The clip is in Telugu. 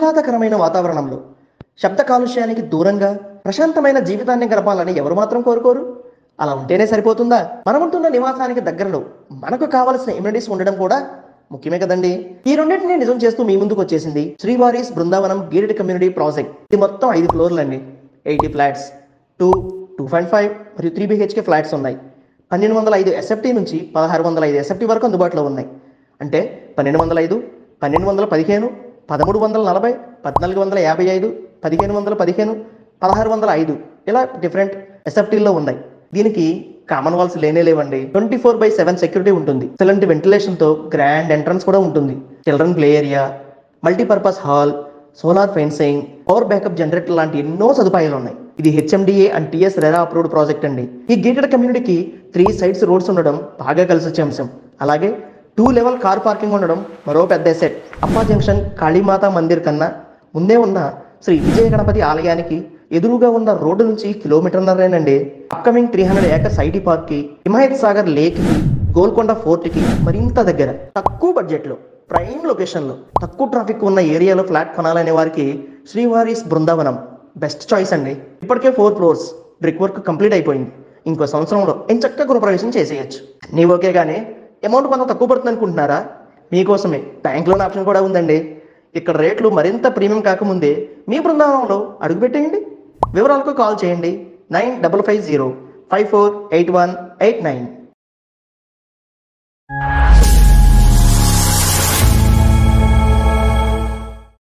ఆహ్లాదకరమైన వాతావరణంలో శబ్ద కాలుష్యానికి దూరంగా ప్రశాంతమైన జీవితాన్ని గడపాలని ఎవరు మాత్రం కోరుకోరు? అలా ఉంటేనే సరిపోతుందా? మనముంటున్న నివాసానికి దగ్గరలో మనకు కావలసిన ఇమ్యూనిటీస్ ఉండడం కూడా ముఖ్యమే కదండి. ఈ రెండింటిని నిజం చేస్తూ మీ ముందుకు వచ్చేసింది Srivaris Brindavanam gated community project. ఇది మొత్తం 5 ఫ్లోర్లు అండి. 80 ఫ్లాట్స్, 2.5 మరియు 3 BHK ఫ్లాట్స్ ఉన్నాయి. 1205 SFT నుంచి 1605 SFT వరకు అందుబాటులో ఉన్నాయి. అంటే 1205, 1215, 1340, 1455, 1515, 1605 ఇలా డిఫరెంట్ ఎస్ఎఫ్టీల్లో ఉన్నాయి. దీనికి కామన్ వాల్స్ లేనేలేవండి. 24/7 సెక్యూరిటీ ఉంటుంది. ఎక్సలెంట్ వెంటిలేషన్ తో గ్రాండ్ ఎంట్రన్స్ కూడా ఉంటుంది. Children play area, multipurpose hall, solar fencing, power backup generator లాంటి ఎన్నో సదుపాయాలు ఉన్నాయి. ఇది HMDA and TS RERA approved project అండి. ఈ గేటెడ్ కమ్యూనిటీకి 3 సైడ్స్ రోడ్స్ ఉండడం బాగా కలిసి వచ్చే అంశం. అలాగే 2 లెవెల్ కార్ పార్కింగ్ ఉండడం మరో పెద్ద ఎసెట్. అప్పా జంక్షన్ కాళీమాతా మందిర్ కన్నా ముందే ఉన్న శ్రీ విజయ గణపతి ఆలయానికి ఎదురుగా ఉన్న రోడ్డు నుంచి 1.5 కిలోమీటర్లరేనండి. అప్కమింగ్ 300 ఏకర్స్ ఐటీ పార్క్ కి, హిమాయత్ సాగర్ లేక్ కి, గోల్కొండ ఫోర్ట్ కి మరింత దగ్గర, తక్కువ బడ్జెట్ లో, ప్రైమ్ లొకేషన్ లో, తక్కువ ట్రాఫిక్ ఉన్న ఏరియాలో ఫ్లాట్ కొనాలనే వారికి శ్రీవారీస్ బృందావనం బెస్ట్ చాయిస్ అండి. ఇప్పటికే 4 ఫ్లోర్స్ బ్రిక్ వర్క్ కంప్లీట్ అయిపోయింది. ఇంకో సంవత్సరంలో ఎంచక్కా గృహప్రవేశం చేసేయచ్చు. నీ ఓకే కానీ అమౌంట్ కొంత తక్కువ పడుతుంది అనుకుంటున్నారా? మీకోసమే బ్యాంక్ లోన్ ఆప్షన్ కూడా ఉందండి. ఇక్కడ రేట్లు మరింత ప్రీమియం కాకముందే మీ బృందావనంలో అడుగుపెట్టేయండి. వివరాలకు కాల్ చేయండి 9550 548189.